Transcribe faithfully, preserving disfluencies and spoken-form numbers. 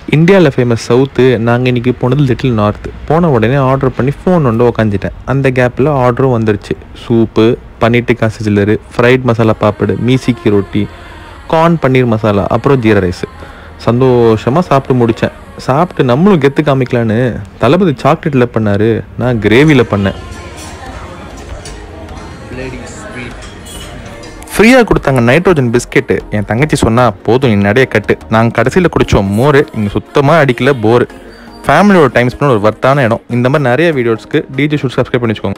இந்தியாவில் famous south. நாங்கள் இன்றைக்கி போனது லிட்டில் நார்த். போன உடனே ஆர்டர் பண்ணி ஃபோன் ஒன்று உக்காந்துட்டேன். அந்த கேப்பில் ஆர்டரும் வந்துருச்சு. Soup, paneer tikka sizzler, fried masala papad, மீசிக்கி ரொட்டி, கார்ன் பன்னீர் மசாலா, அப்புறம் ஜீரா ரைஸு. சந்தோஷமாக சாப்பிட்டு முடித்தேன். சாப்பிட்டு நம்மளும் கெத்து காமிக்கலான்னு தளபதி சாக்லேட்டில் பண்ணார், நான் கிரேவியில் பண்ணேன். ஃப்ரீயாக கொடுத்தாங்க நைட்ரோஜன் பிஸ்கெட்டு. என் தங்கச்சி சொன்னால் போதும் நீ நிறைய கட்டு. நாங்கள் கடைசியில் குடித்தோம் மோர். இங்கே சுத்தமாக அடிக்கல போர். ஃபேமிலியோட டைம் ஸ்பெண்ட் ஒரு வர்த்தான இடம். இந்த மாதிரி நிறைய வீடியோஸ்க்கு டிஜே ஷூட் சப்ஸ்கிரைப் பண்ணி வச்சுக்கோங்க.